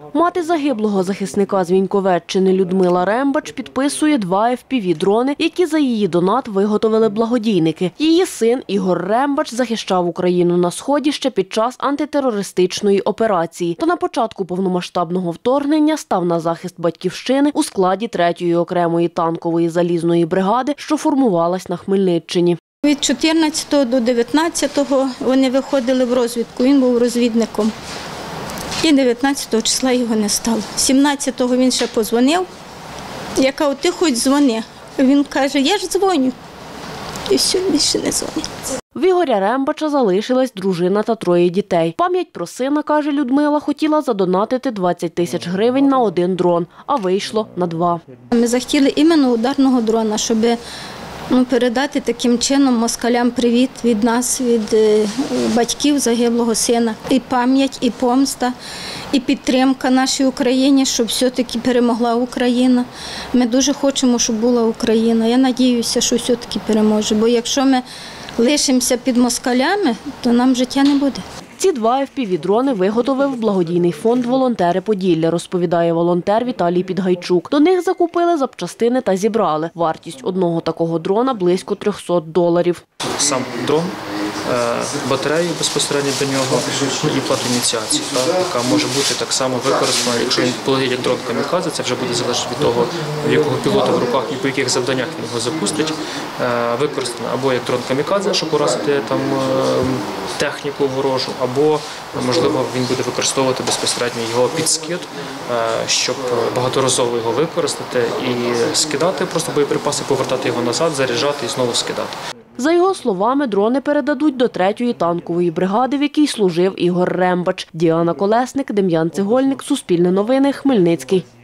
Мати загиблого захисника з Віньковеччини Людмила Рембач підписує 2 FPV-дрони, які за її донат виготовили благодійники. Її син Ігор Рембач захищав Україну на Сході ще під час антитерористичної операції. Та на початку повномасштабного вторгнення став на захист батьківщини у складі 3-ї окремої танкової залізної бригади, що формувалась на Хмельниччині. Від 14 до 19 вони виходили в розвідку, він був розвідником. І 19 числа його не стало. 17-го він ще подзвонив. Я кажу, ти хоч дзвони. Він каже, я ж дзвоню. І все, більше не дзвонить. В Ігоря Рембача залишилась дружина та 3 дітей. Пам'ять про сина, каже Людмила, хотіла задонатити 20 тисяч гривень на 1 дрон, а вийшло на 2. Ми захотіли іменно ударного дрона, щоб передати таким чином москалям привіт від нас, від батьків загиблого сина. І пам'ять, і помста, і підтримка нашій Україні, щоб все-таки перемогла Україна. Ми дуже хочемо, щоб була Україна. Я сподіваюся, що все-таки переможе. Бо якщо ми лишимося під москалями, то нам життя не буде. Ці 2 FPV-дрони виготовив благодійний фонд «Волонтери Поділля», розповідає волонтер Віталій Підгайчук. До них закупили запчастини та зібрали. Вартість одного такого дрона – близько $300. Сам дрон, батарею безпосередньо до нього і плату ініціації, яка може бути так само використана, якщо він полетить як дрон камікадзе, це вже буде залежати від того, в якого пілота в руках і по яких завданнях він його запустить. Використана або як дрон камікадзе, щоб уразити там техніку ворожу, або, можливо, він буде використовувати безпосередньо його підскид, щоб багаторазово його використати і скидати просто боєприпаси, повертати його назад, заряджати і знову скидати. За його словами, дрони передадуть до 3-ї танкової бригади, в якій служив Ігор Рембач. Діана Колесник, Дем'ян Цегольник, Суспільне новини, Хмельницький.